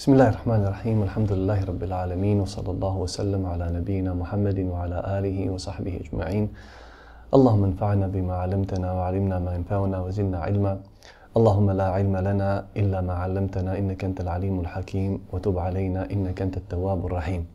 Bismillahirrahmanirrahim, alhamdulillahi rabbil alamin, wa sallallahu wa sallam ala nabijina Muhammedin wa ala alihi wa sahbihi ajma'in. Allahumma anfa'na bima 'allamtana wa 'allimna ma yanfa'una wa zidna 'ilma. Allahumma la 'ilma lana illa ma 'allamtana innaka antal alimul hakim wa tub 'alayna innaka antat tawwabur rahim.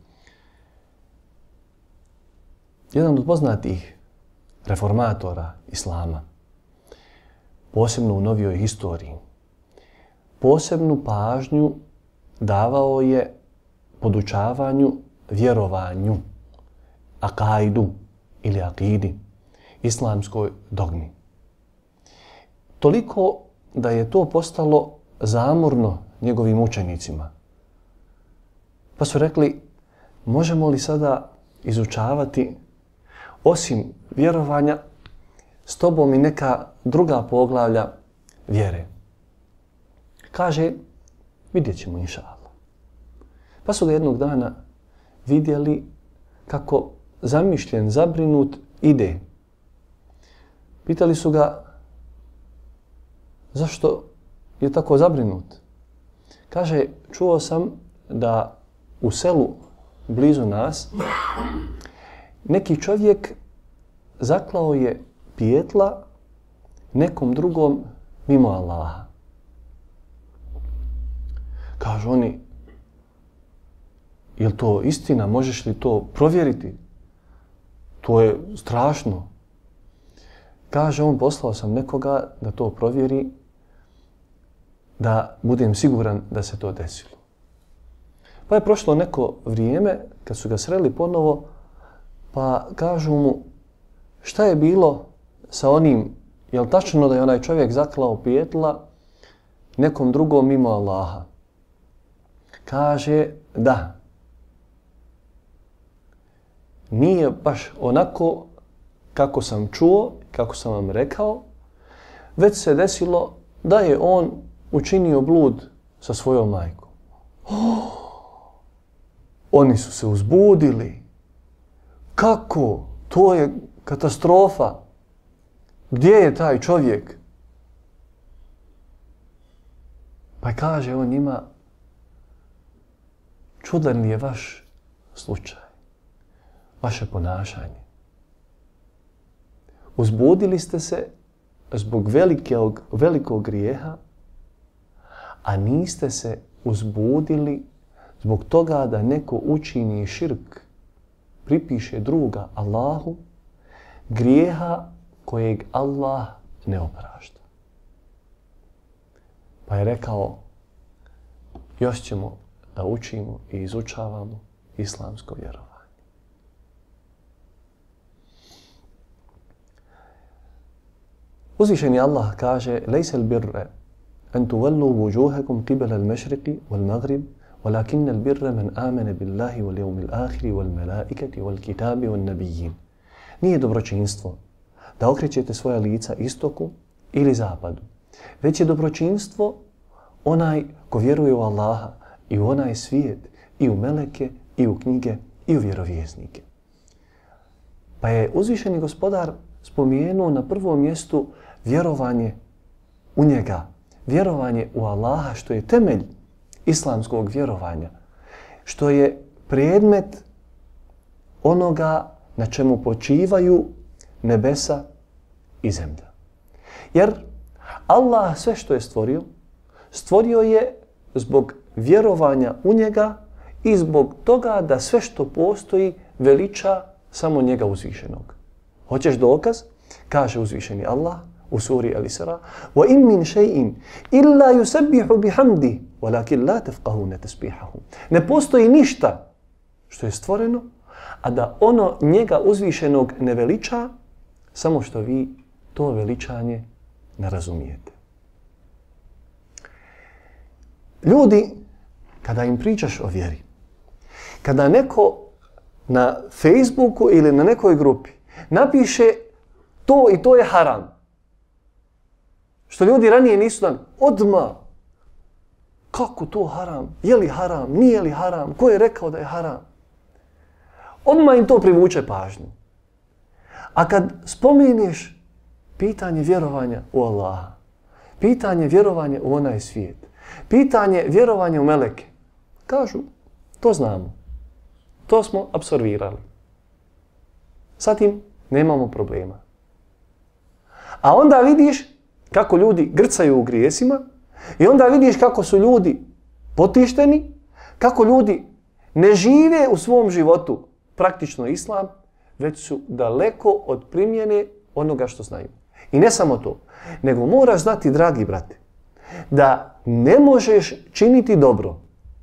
Jedan od poznatih reformatora Islama, posebno u novijoj historiji, posebnu pažnju davao je podučavanju, vjerovanju, akaidu ili akidi, islamskoj dogmi. Toliko da je to postalo zamorno njegovim učenicima. Pa su rekli, možemo li sada izučavati osim vjerovanja s tobom i neka druga poglavlja vjere? Kaže, vidjet ćemo inša Allah. Pa su ga jednog dana vidjeli kako zamišljen, zabrinut ide. Pitali su ga zašto je tako zabrinut. Kaže, čuo sam da u selu blizu nas neki čovjek zaklao je pijetla nekom drugom mimo Allaha. Kažu oni, je li to istina? Možeš li to provjeriti? To je strašno. Kaže on, poslao sam nekoga da to provjeri, da budem siguran da se to desilo. Pa je prošlo neko vrijeme, kad su ga sreli ponovo, pa kažu mu, šta je bilo sa onim, je li tačno da je onaj čovjek zaklao pijetla nekom drugom mimo Allaha? Kaže, da. Nije baš onako kako sam čuo, kako sam vam rekao, već se desilo da je on učinio blud sa svojom majkom. Oni su se uzbudili. Kako? To je katastrofa. Gdje je taj čovjek? Pa kaže on njima, čudan je vaš slučaj, vaše ponašanje. Uzbudili ste se zbog velikog grijeha, a niste se uzbudili zbog toga da neko učini širk, pripiše druga Allahu, grijeha kojeg Allah ne oprašta. Pa je rekao, još ćemo da učimo i izučavamo islamsko vjerovanje. Uzvišeni Allah kaže, lejse l-birre an tuvallu vujuhakum qibala al-mashriqi wal-maghrib, walakinna l-birre man amene billahi wal yawmil akhiri wal malaikati wal kitabi wal nabijin. Nije dobročinstvo da okrećete svoja lica istoku ili zapadu, već je dobročinstvo onaj ko vjeruje u Allaha i u onaj svijet, i u meleke, i u knjige, i u vjerovjesnike. Pa je uzvišeni gospodar spomenuo na prvom mjestu vjerovanje u njega, vjerovanje u Allaha, što je temelj islamskog vjerovanja, što je predmet onoga na čemu počivaju nebesa i zemlja. Jer Allah sve što je stvorio je zbog vjerovanja u njega i zbog toga da sve što postoji veliča samo njega uzvišenog. Hoćeš dokaz? Kaže uzvišeni Allah u suri Al-Isra: وَإِن مِّن شَيْءٍ إِلَّا يُسَبِّحُ بِحَمْدِهِ وَلَكِنْ لَا تَفْقَهُونَ تَسْبِيحَهُ. Ne postoji ništa što je stvoreno, a da ono njega uzvišenog ne veliča, samo što vi to veličanje ne razumijete. Ljudi, kada im pričaš o vjeri, kada neko na Facebooku ili na nekoj grupi napiše to i to je haram, što ljudi ranije nisu dan, odmah, kako to haram, je li haram, nije li haram, ko je rekao da je haram, odmah im to privuče pažnju. A kad spomeneš pitanje vjerovanja u Allaha, pitanje vjerovanja u onaj svijet, pitanje vjerovanja u meleke, Kažu, to znamo. To smo apsolvirali. Sa tim nemamo problema. A onda vidiš kako ljudi grcaju u grijesima i onda vidiš kako su ljudi potišteni, kako ljudi ne žive u svom životu praktično islam, već su daleko od primjene onoga što znaju. I ne samo to, nego moraš znati, dragi brate, da ne možeš činiti dobro.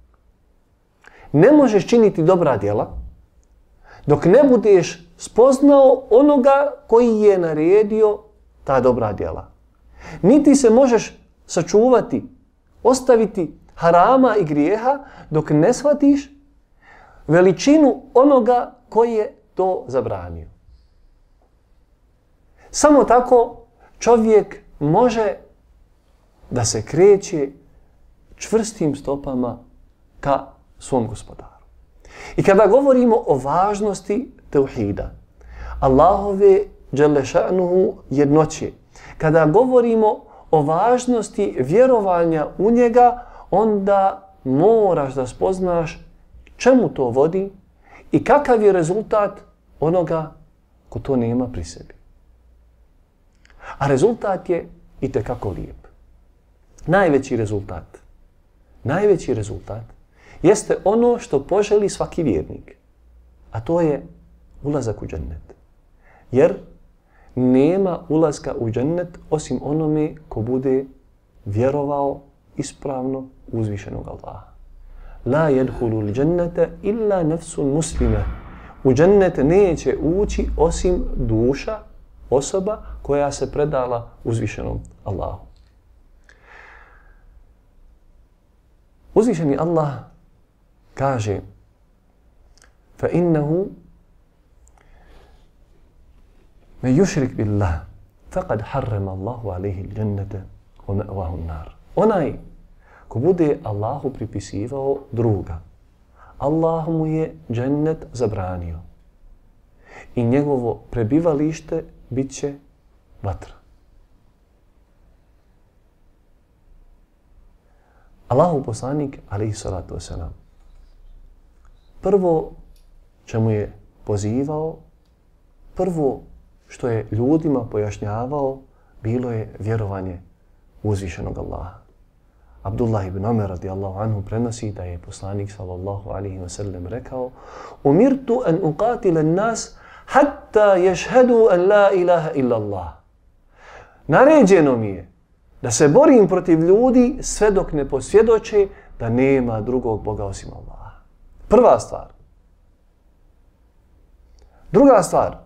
Ne možeš činiti dobra djela dok ne budeš spoznao onoga koji je naredio ta dobra djela. Niti se možeš sačuvati, ostaviti harama i grijeha dok ne shvatiš veličinu onoga koji je to zabranio. Samo tako čovjek može da se kreće čvrstim stopama ka svom gospodaru. I kada govorimo o važnosti tauhida, Allahove dželle šanuhu jednoće, kada govorimo o važnosti vjerovanja u njega, onda moraš da spoznaš čemu to vodi i kakav je rezultat onoga ko to nema pri sebi. A rezultat je itekako lijep. Najveći rezultat jeste ono što poželi svaki vjernik, a to je ulazak u džennet. Jer nema ulaska u džennet osim onome ko bude vjerovao ispravno uzvišenog Allaha. La yadkhulul džennete illa nafsun muslima. U džennet neće ući osim duša, osoba koja se predala uzvišenom Allahu. Uzvišeni Allah kaže فَإِنَّهُ مَنْ يُشْرِكْ بِاللَّهِ فَقَدْ حَرَّمَ اللَّهُ عَلَيْهِ الْجَنَّةَ وَمَأْوَاهُ النَّارِ. Onaj ko bude Allahu pripisivao druga, Allah mu je džennet zabranio i njegovo prebivalište bit će vatra. Allahu poslanik, alejhi salatu vesselam, prvo čemu je pozivao, prvo što je ljudima pojašnjavao, bilo je vjerovanje uzvišenog Allaha. Abdullah ibn Umar radijallahu anhu prenosi da je poslanik sallallahu alejhi ve sellem rekao: "Umirtu an uqatila an-nas hatta yashhadu an la ilaha illa Allah." Naređeno mi je da se borim protiv ljudi sve dok ne posvjedoče da nema drugog Boga osim Allaha. Prva stvar. Druga stvar.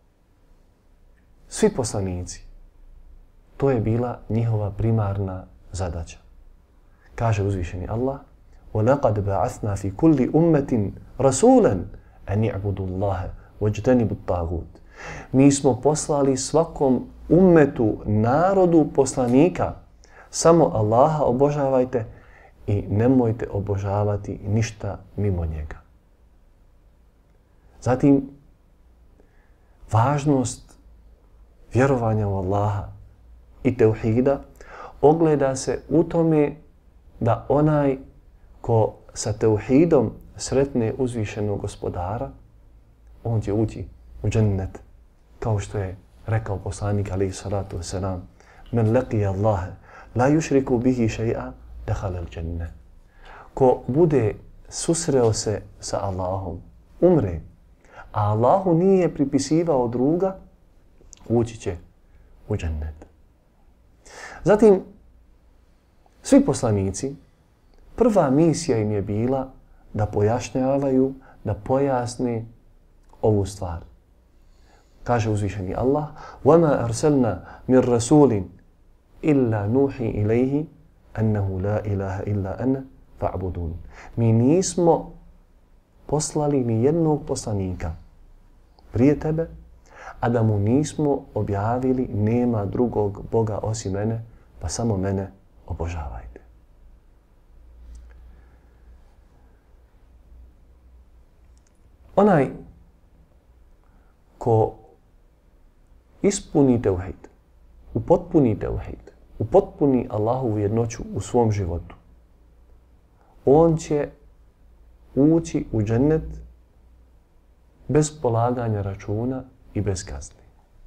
Svi poslanici, to je bila njihova primarna zadaća. Kaže uzvišeni Allah: وَلَقَدْ بَعَثْنَا فِي كُلِّ أُمَّةٍ رَسُولًا أَنِ اعْبُدُوا اللَّهَ وَاجْتَنِبُوا الطَّاغُوتَ. Mi smo poslali svakom ummetu, narodu poslanika, samo Allaha obožavajte i nemojte obožavati ništa mimo njega. Zatim, važnost vjerovanja u Allaha i tauhida ogleda se u tome da onaj ko sa tauhidom sretne uzvišenog gospodara, on će ući u džennet, kao što je rekao poslanik alejhi salatu vesselam: "Men laqiya Allaha la yushriku bihi shay'a dakhala al-dženne." Ko bude susreo se sa Allahom, umre, a Allahu nije pripisivao druga, ući će u džennet. Zatim, svi poslanici, prva misija im je bila da pojašnjavaju, da pojasne ovu stvar. Kaže uzvišeni Allah: وَمَا أَرْسَلْنَا مِنْ رَسُولٍ إِلَّا نُوحِي إِلَيْهِ أَنَّهُ لَا إِلَهَ إِلَّا أَنَا فَاعْبُدُونِ. Mi nismo poslali ni jednog poslanika prije tebe, a da mu nismo objavili nema drugog Boga osim mene, pa samo mene obožavajte. Onaj ko ispuni tauhid, upotpuni tauhid, upotpuni Allahovu jednoću u svom životu, on će ući u džennet bez polaganja računa i bez kazni.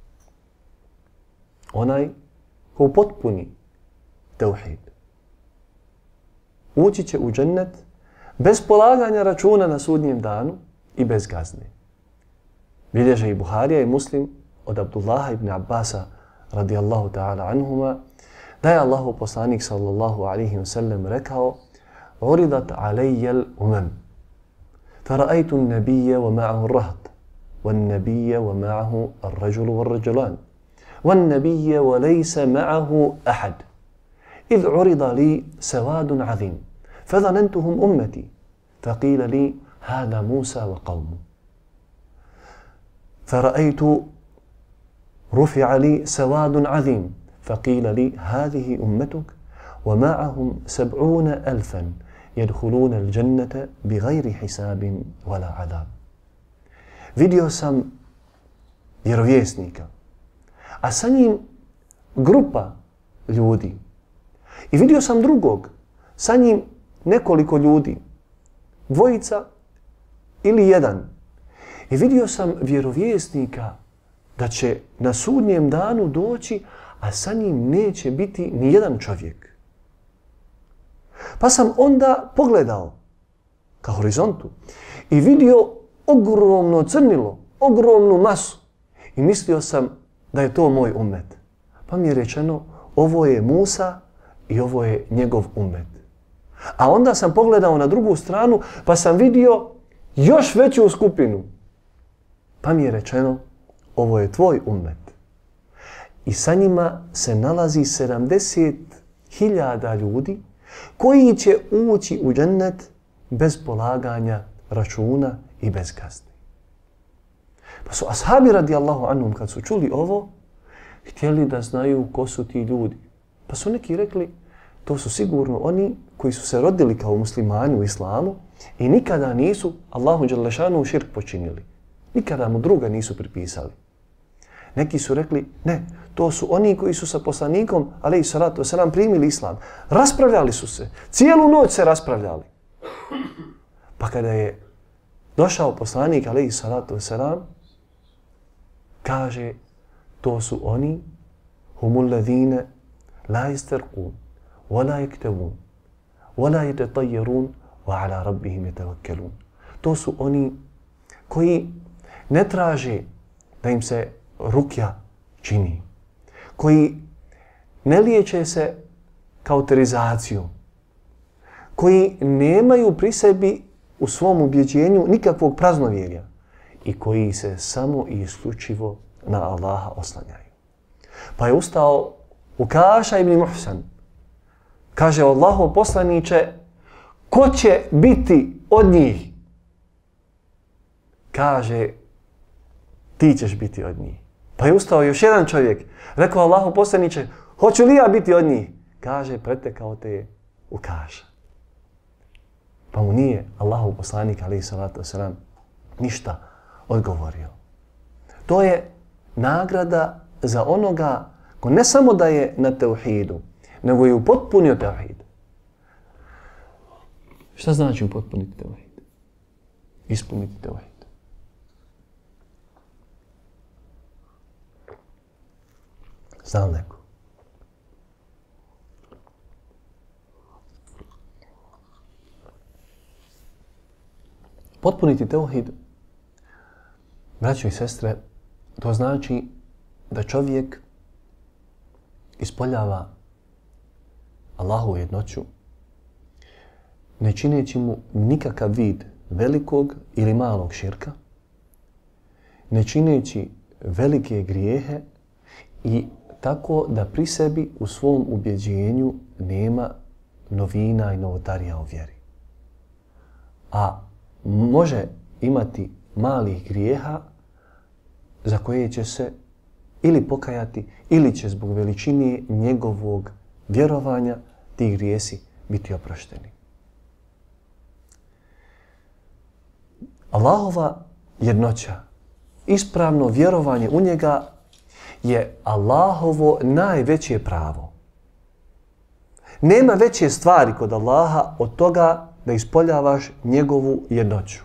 Onaj ko upotpuni tevhid ući će u džennet bez polaganja računa na sudnjem danu i bez kazne. Bilježe i Buharija i Muslim od Abdullaha ibn Abbasa radijallahu ta'ala anhuma da je Allahu poslanik sallallahu alaihi wa sallam rekao: "Uridat alayya al-umam, fara'aytu an-nabiyya wa ma'ahu ar-raht, wan-nabiyya wa ma'ahu ar-rajulu war-rajulan, wan-nabiyya wa laysa ma'ahu ahad. إذ عرض لي سواد عظيم فظننتهم أمتي فقيل لي هذا موسى وقومه فرأيت رفع لي سواد عظيم فقيل لي هذه أمتك ومعهم 70,000 يدخلون الجنة بغير حساب ولا عذاب." Vidio sam vjerovjesnika, a sa njim grupa ljudi. I vidio sam drugog, sa njim nekoliko ljudi, dvojica ili jedan. I vidio sam vjerovjesnika da će na sudnjem danu doći, a sa njim neće biti ni jedan čovjek. Pa sam onda pogledao ka horizontu i vidio ogromno crnilo, ogromnu masu. I mislio sam da je to moj ummet. Pa mi je rečeno, ovo je Musa i ovo je njegov ummet. A onda sam pogledao na drugu stranu pa sam vidio još veću skupinu. Pa mi je rečeno, ovo je tvoj ummet. I sa njima se nalazi 70,000 ljudi koji će ući u džennet bez polaganja računa i bez kazni. Pa su ashabi radijallahu anhum kad su čuli ovo, htjeli da znaju ko su ti ljudi. Pa su neki rekli, to su sigurno oni koji su se rodili kao muslimani u islamu i nikada nisu Allahu dželle šanuhu širk počinili. Nikada mu druga nisu pripisali. Neki su rekli, ne, to su oni koji su sa poslanikom, alejhi salatu vesselam, primili islam. Raspravljali su se, cijelu noć se raspravljali. Pa kada je došao poslanik, alejhi salatu vesselam, kaže, to su oni humul ladhine la yastarqun wa la yaktawun wa la yatatayyarun wa ala rabbihim yatawakkalun. To su oni koji ne traže da im se rukja čini, koji ne liječe se kauterizacijom, koji nemaju pri sebi u svom ubjeđenju nikakvog praznovjerja i koji se samo i isključivo na Allaha oslanjaju. Pa je ustao Ukaša ibn Muhsan. Kaže, Allahov poslaniče, ko će biti od njih? Kaže, ti ćeš biti od njih. Pa je ustao još jedan čovjek. Rekao, Allahov poslaniče, hoću li ja biti od njih? Kaže, pretekao te je Ukaša. Pa mu nije Allahov poslanik, alejhi salatu vesselam, ništa odgovorio. To je nagrada za onoga ko ne samo da je na tevhidu, nego je upotpunio tevhid. Šta znači upotpuniti tevhid? Ispuniti tevhid. Zna li neko? Potpuniti tevhid, braćo i sestre, to znači da čovjek ispoljava Allahovu jednoću, ne čineći mu nikakav vid velikog ili malog širka, ne čineći velike grijehe i tako da pri sebi u svom ubjeđenju nema novina i novotarija u vjeri. A može imati malih grijeha za koje će se ili pokajati ili će zbog veličine njegovog vjerovanja ti grijesi biti oprošteni. Allahova jednoća, ispravno vjerovanje u njega je Allahovo najveće pravo. Nema veće stvari kod Allaha od toga da ispoljavaš njegovu jednoću.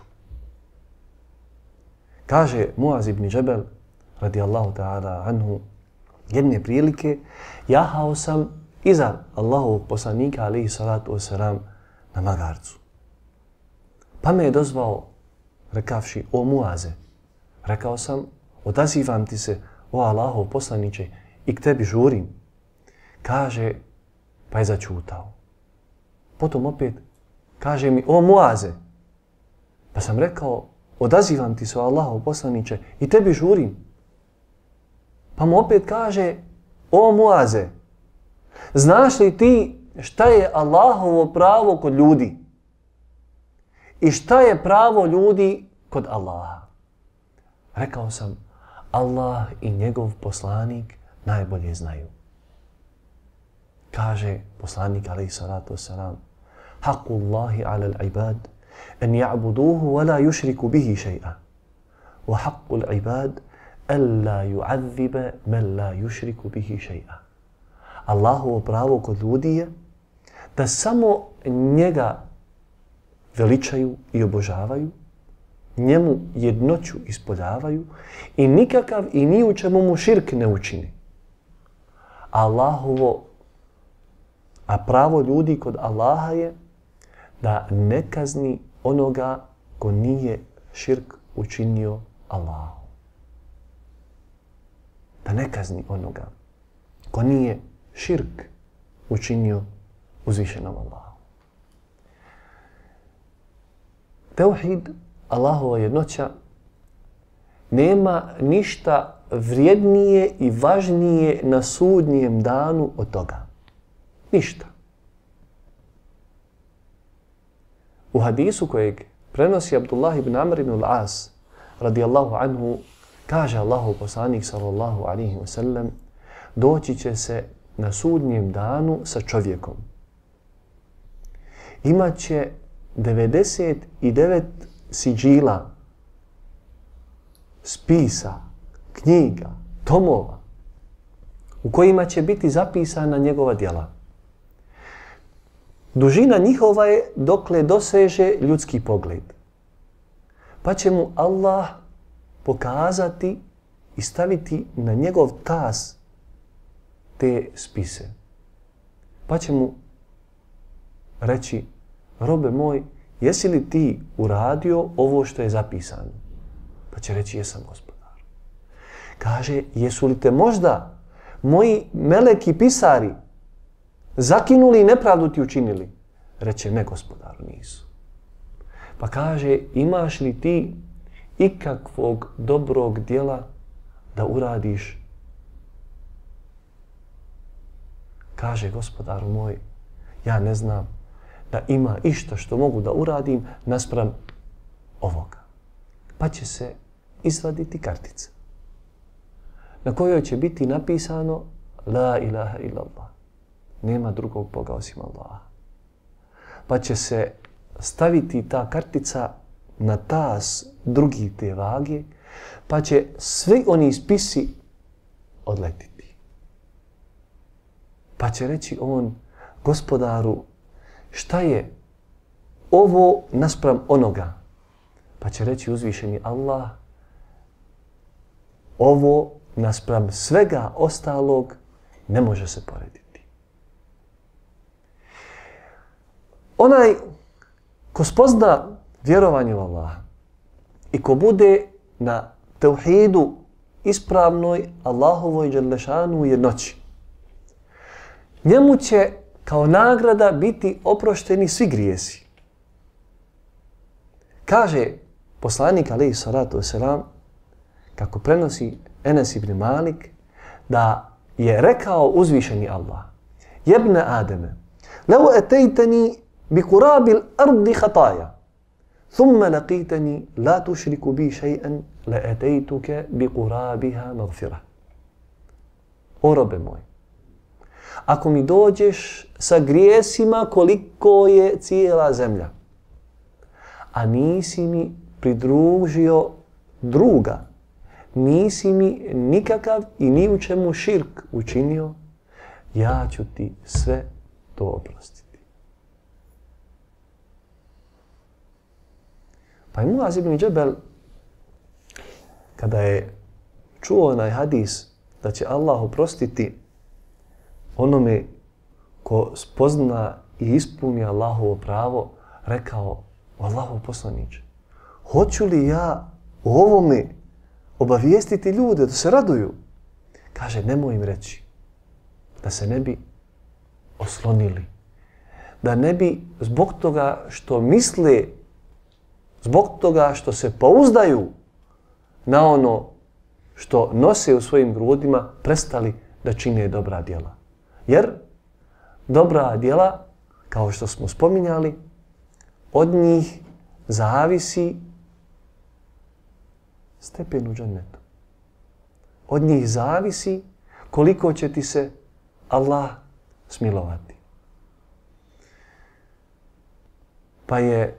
Kaže Muaz ibn Džebel, radijallahu ta'ala anhu, jedne prilike jahao sam iza Allahovog poslanika, alaihi salatu wasalam, na magarcu. Pa me je dozvao, rekavši, o Muaze. Rekao sam, odazivam ti se, o Allahov poslaniče, i k tebi žurim. Kaže, pa je začutao. Potom opet kaže mi, o Muaze. Pa sam rekao, odazivam ti se, o Allahov poslaniče, i tebi žurim. Pa mu opet kaže, o Muaze, znaš li ti šta je Allahovo pravo kod ljudi? I šta je pravo ljudi kod Allaha? Rekao sam, Allah i njegov poslanik najbolje znaju. Kaže poslanik, alaihi salatu wasalam, haqqu Allahi ala al-ibad an ya'buduhu wa la yushriku bihi shay'a. Wa haqqu al-ibad alla yu'adhiba man la yushriku bihi shay'a. Allahovo pravo kod ljudi je da samo njega veličaju i obožavaju, njemu jednoću ispoljavaju i nikakav i ni u čemu mu širk ne učini. A pravo ljudi kod Allaha je da ne kazni onoga ko nije širk učinio Allahu. Da ne kazni onoga ko nije širk učinio uzvišenom Allahu. Tauhid, Allahova jednoća, nema ništa vrijednije i važnije na sudnjem danu od toga. Ništa. U hadisu kojeg prenosi Abdullah ibn Amr ibn al-As, radijallahu anhu, kaže Allahov poslanik, sallallahu alaihi wa sallam, doći će se na sudnjem danu sa čovjekom. Imaće 99 siđila, spisa, knjiga, tomova u kojima će biti zapisana njegova djela. Dužina njihova je dokle doseže ljudski pogled. Pa će mu Allah pokazati i staviti na njegov tas te spise. Pa će mu reći, robe moj, jesi li ti uradio ovo što je zapisano? Pa će reći, jesam, gospodar. Kaže, jesu li te možda moji meleki pisari zakinuli i nepravdu ti učinili? Reče, ne, gospodaru, nisu. Pa kaže, imaš li ti ikakvog dobrog djela da uradiš? Kaže, gospodaru moj, ja ne znam da ima išta što mogu da uradim naspram ovoga. Pa će se izvaditi kartica na kojoj će biti napisano La ilaha illallah. Nema drugog Boga osim Allaha. Pa će se staviti ta kartica na tas drugi te vage, pa će svi oni spisi odletiti. Pa će reći on, gospodaru, šta je ovo naspram onoga? Pa će reći uzvišeni Allah, ovo naspram svega ostalog ne može se porediti. Onaj ko spozna vjerovanje u Allaha i ko bude na tauhidu ispravnoj Allahovoj dželešanu jednoći, njemu će kao nagrada biti oprošteni svi grijesi. Kaže poslanik alejhi salatu vesselam, kako prenosi Enes ibn Malik, da je rekao uzvišeni Allah, jebne Ademe, lau etejteni bi kurabil ardi hataja, thumma laqitani la tušriku bi še'an, la etejtuke bi kurabiha magfira. O robe moj, ako mi dođeš sa grijesima koliko je cijela zemlja, a nisi mi pridružio druga, nisi mi nikakav i ni u čemu širk učinio, ja ću ti sve to oprostiti. Pa je Muaz ibn Džebel, kada je čuo onaj hadis da će Allah oprostiti onome ko spozna i ispuni Allahovo pravo, rekao: Allahov poslaniče, hoću li ja o ovome obavijestiti ljude da se raduju? Kaže, nemoj im reći, da se ne bi oslonili, da ne bi zbog toga što misle, zbog toga što se pouzdaju na ono što nose u svojim grudima, prestali da čine dobra djela. Jer dobra djela, kao što smo spominjali, od njih zavisi stepen u džennetu. Od njih zavisi koliko će ti se Allah smilovati. Pa je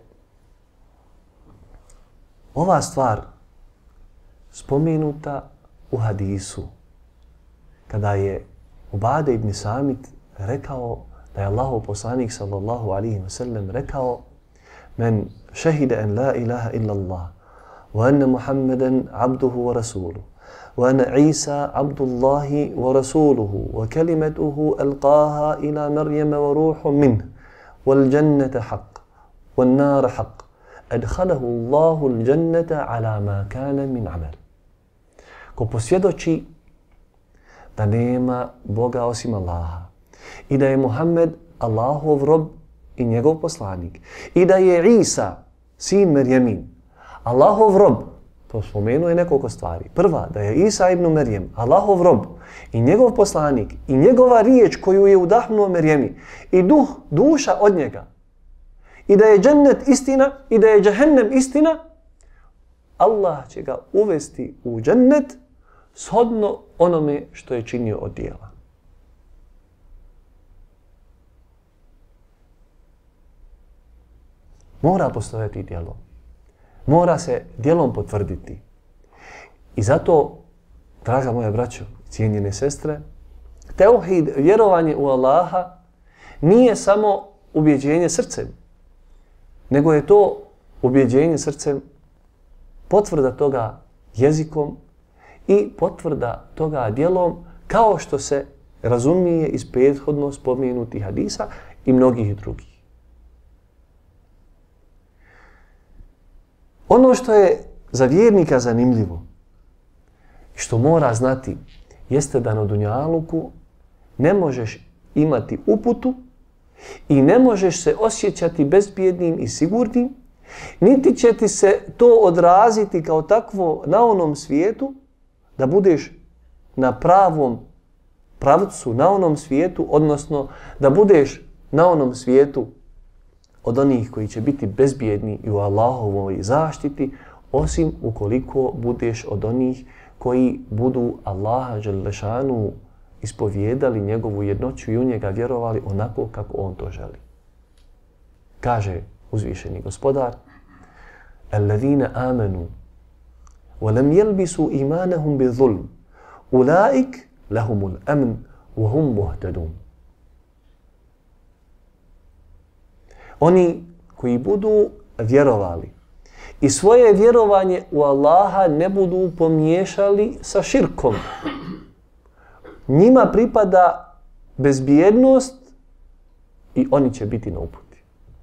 ova stvar spomenuta u hadisu, kada je Ubade ibn Samit rekao da je Allahov poslanik sallallahu alaihi wa sallam rekao: Men šehide en la ilaha illa Allah, wa anna Muhammeden abduhu wa rasuluhu, wa anna Isa abdullahi wa rasuluhu, wa kalimetuhu alqaha ila Marijama wa ruhu minh, wal jannata haq, wal nara haq, adkhalahu Allahu al jannata ala ma kana min amal. Ko posvjedoči da nema Boga osim Allaha i da je Muhammed Allahov rob i njegov poslanik i da je Isa, sin Merjemin, Allahov rob, to spomenuje nekoliko stvari. Prva, da je Isa ibn Merjem, Allahov rob i njegov poslanik i njegova riječ koju je udahnuo Merjemi i duša od njega, i da je džennet istina i da je džehennem istina, Allah će ga uvesti u džennet shodno onome što je činio od djela. Mora postojati djelo. Mora se djelom potvrditi. I zato, draga moja braćo, cijenjene sestre, teuhid, vjerovanje u Allaha, nije samo ubjeđenje srcem, nego je to ubjeđenje srcem, potvrda toga jezikom i potvrda toga djelom, kao što se razumije iz prethodno spomenutih hadisa i mnogih drugih. Ono što je za vjernika zanimljivo i što mora znati jeste da na dunjaluku ne možeš imati uputu i ne možeš se osjećati bezbjednim i sigurnim, niti će ti se to odraziti kao takvo na onom svijetu, da budeš na pravom pravcu na onom svijetu, odnosno da budeš na onom svijetu od onih koji će biti bezbjedni i u Allahovoj zaštiti, osim ukoliko budeš od onih koji budu Allaha dželle šanu ispovjedali njegovu jednoću i u njega vjerovali onako kako on to želi. Kaže uzvišeni gospodar: Allazina amanu wa lam yalbisu imanahum bi zulm, ulaik lahumul amn wa hum muhtadun. Oni koji budu vjerovali i svoje vjerovanje u Allaha ne budu pomiješali sa širkom, njima pripada bezbjednost i oni će biti na uputi.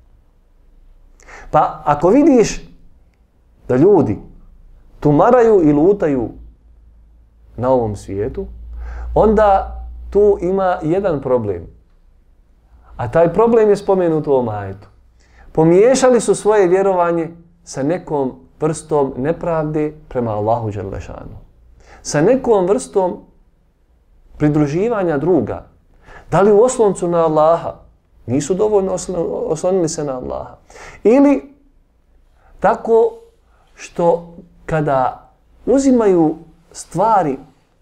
Pa ako vidiš da ljudi tumaraju i lutaju na ovom svijetu, onda tu ima jedan problem. A taj problem je spomenut u ovom ajetu. Pomiješali su svoje vjerovanje sa nekom vrstom nepravde prema Allahu dželle šanu. Sa nekom vrstom pridruživanja druga. Da li u osloncu na Allaha? Nisu dovoljno oslonili se na Allaha. Ili tako što kada uzimaju stvari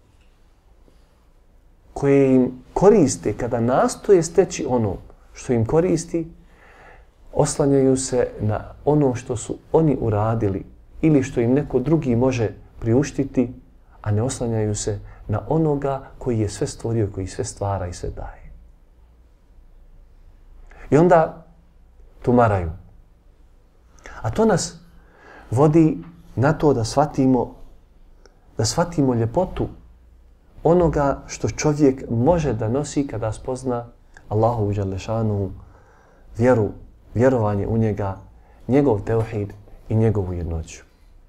koje im koriste, kada nastoje steći ono što im koristi, oslanjaju se na ono što su oni uradili ili što im neko drugi može priuštiti, a ne oslanjaju se na onoga koji je sve stvorio, koji sve stvara i sve daje. I onda tumaraju. A to nas vodi na to da shvatimo ljepotu onoga što čovjek može da nosi kada spozna Allahovu dželešanu vjeru, vjerovanje u njega, njegov tevhid i njegovu jednoću.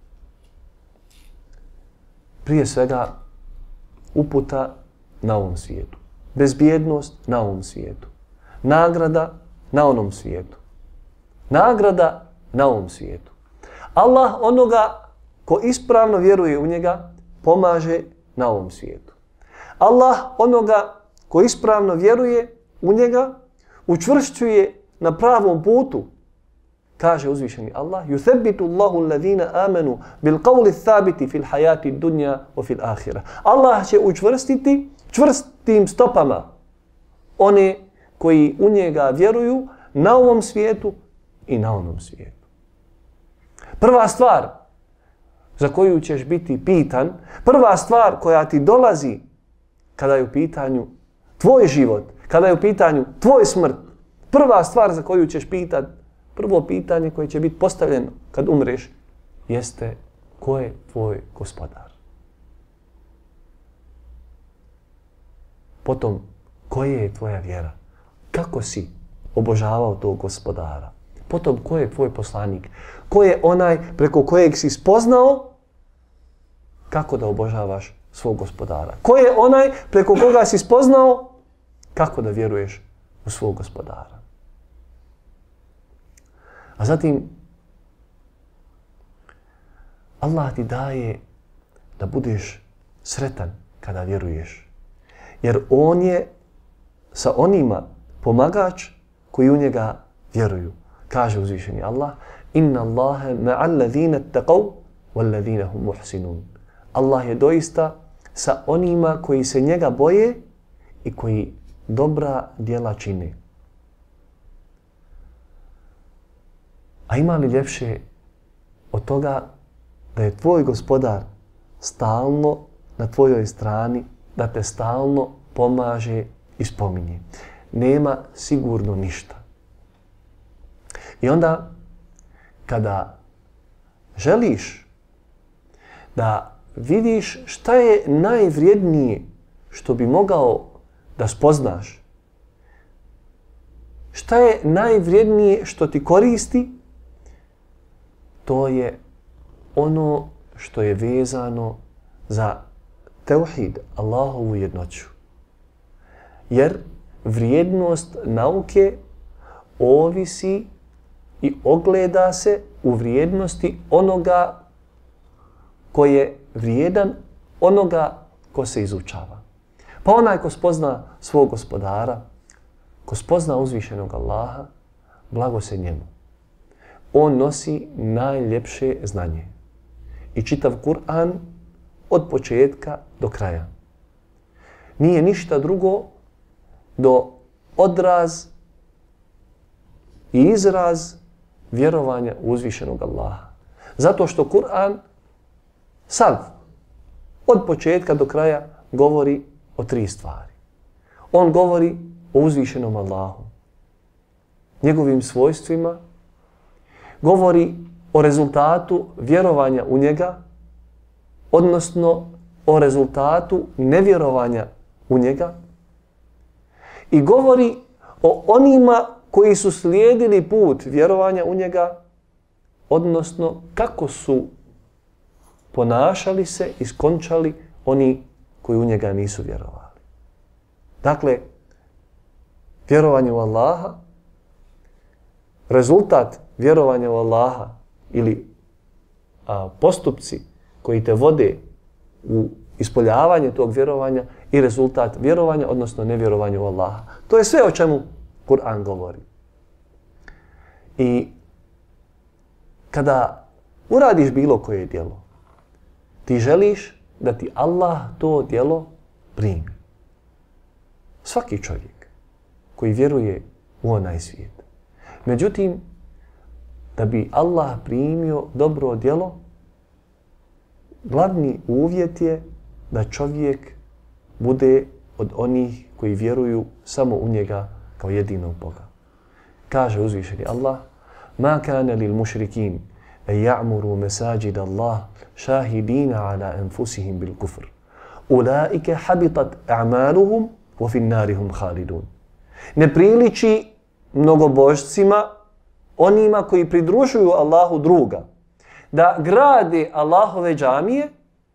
Prije svega uputa na ovom svijetu, bezbjednost na ovom svijetu, nagrada na onom svijetu, nagrada na ovom svijetu. Allah onoga ko ispravno vjeruje u njega pomaže na ovom svijetu. Allah onoga ko ispravno vjeruje u njega učvršćuje na pravom putu. Kaže uzvišeni Allah: "Yuthabbitu Allahu alladhina amanu bil qawli thabiti fil hayati dunya wa fil akhirah." Allah će učvrstiti čvrstim stopama one koji u njega vjeruju na ovom svijetu i na onom svijetu. Prva stvar za koju ćeš biti pitan, prva stvar koja ti dolazi kada je u pitanju tvoj život, kada je u pitanju tvoj smrt, prva stvar za koju ćeš pitat, prvo pitanje koje će biti postavljeno kad umreš, jeste ko je tvoj gospodar. Potom, koja je tvoja vjera? Kako si obožavao tog gospodara? Potom, ko je tvoj poslanik? Ko je onaj preko kojeg si spoznao kako da obožavaš svog gospodara? Ko je onaj preko koga si spoznao kako da vjeruješ u svog gospodara? A zatim, Allah ti daje da budeš sretan kada vjeruješ. Jer on je sa onima pomagač koji u njega vjeruju. Kaže uzvišeni Allah: "Inna Allahe ma'al ladhina attaqaw wal ladhina hum muhsinun." Allah je doista sa onima koji se njega boje i koji dobra djela čine. A ima li ljepše od toga da je tvoj gospodar stalno na tvojoj strani, da te stalno pomaže i spominje? Nema sigurno ništa. I onda, kada želiš da vidiš šta je najvrijednije što bi mogao da spoznaš, šta je najvrijednije što ti koristi, to je ono što je vezano za tevhid, Allahovu jednoću. Jer vrijednost nauke ovisi i ogleda se u vrijednosti onoga ko je vrijedan, onoga ko se izučava. Pa onaj ko spozna svog gospodara, ko spozna uzvišenog Allaha, blago se njemu. On nosi najljepše znanje. I čitav Kur'an od početka do kraja nije ništa drugo do odraz i izraz vjerovanja u uzvišenog Allaha. Zato što Kur'an sav, od početka do kraja, govori o tri stvari. On govori o uzvišenom Allahu, njegovim svojstvima, govori o rezultatu vjerovanja u njega, odnosno o rezultatu nevjerovanja u njega, i govori o onima koji su slijedili put vjerovanja u njega, odnosno kako su ponašali se i skončali oni koji u njega nisu vjerovali. Dakle, vjerovanje u Allaha, rezultat vjerovanja u Allaha ili postupci koji te vode u ispoljavanje tog vjerovanja i rezultat vjerovanja, odnosno nevjerovanja u Allaha. To je sve o čemu Kur'an govori. I kada uradiš bilo koje djelo, ti želiš da ti Allah to djelo primi. Svaki čovjek koji vjeruje u onaj svijet. Međutim, da bi Allah primio dobro djelo, glavni uvjet je da čovjek bude od onih koji vjeruju samo u njega kao jedinog Boga. Kaže uzvišeni Allah: "Ma kana lil mušrikin en ya'muru mesajid Allah šahidina ala anfusihim bil kufr. Ulaike habitat a'maluhum wa fin narihum khalidun. Ne priliči mnogobožcima, onima koji pridružuju Allahu druga, da grade Allahove džamije,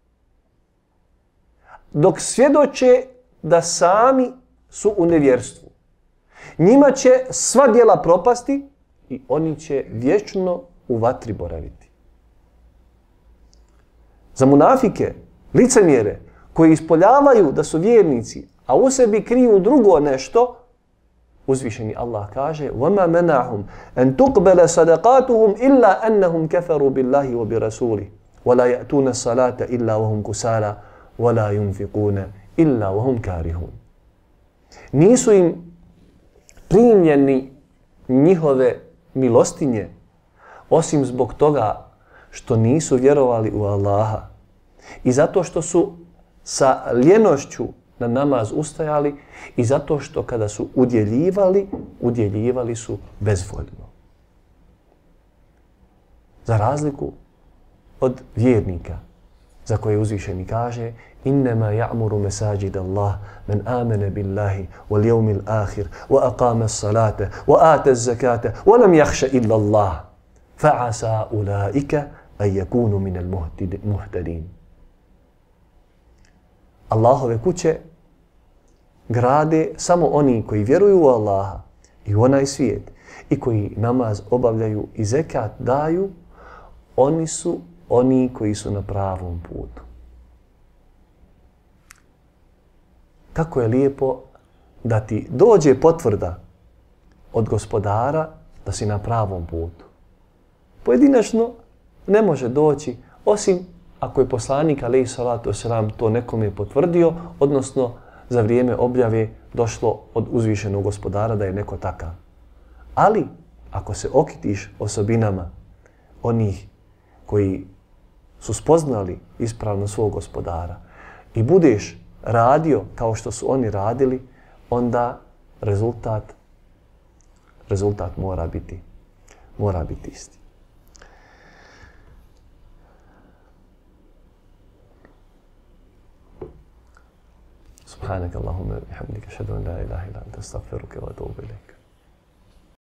dok svjedoče da sami su u nevjerstvu. Njima će sva djela propasti i oni će vječno u vatri boraviti. Za munafike, licemjere, koji ispoljavaju da su vjernici, a u sebi kriju drugo nešto, uzvišeni Allah kaže: وَمَا مَنَعْهُمْ أَنْ تُقْبَلَ صَدَقَاتُهُمْ إِلَّا أَنَّهُمْ كَفَرُوا بِاللَّهِ وَبِرَسُولِهِ وَلَا يَأْتُونَ الصَّلَاةَ إِلَّا وَهُمْ كُسَالَى وَلَا يُنْفِقُونَ إِلَّا وَهُمْ كَارِهُونَ. Nisu im primljeni njihove milostinje, osim zbog toga što nisu vjerovali u Allaha i zato što su sa ljenošću na namaz ustajali i zato što kada su udjeljivali su bezvoljno. Za razliku od vjernika za koje uzvišeni kaže: innama ya'muru masajid Allah man amana billahi wal yawmil akhir wa aqama as-salata wa ata az-zakata wa lam yakhsha illa Allah fa'asa ulaika an yakunu min al-muhtadin. Allahove kuće grade samo oni koji vjeruju u Allaha i u onaj svijet i koji namaz obavljaju i zekat daju, oni su oni koji su na pravom putu. Kako je lijepo da ti dođe potvrda od Gospodara da si na pravom putu. Pojedinačno ne može doći, osim ako je poslanik alejhi salatu vesselam to nekome potvrdio, odnosno za vrijeme objave došlo od uzvišenog Gospodara da je neko takav. Ali ako se okitiš osobinama onih koji su spoznali ispravno svog Gospodara i budeš radio kao što su oni radili, onda rezultat mora biti isti. Subhanak Allahumma wa bihamdika, ashhadu an la ilaha illa anta, astaghfiruka wa atubu ilayk.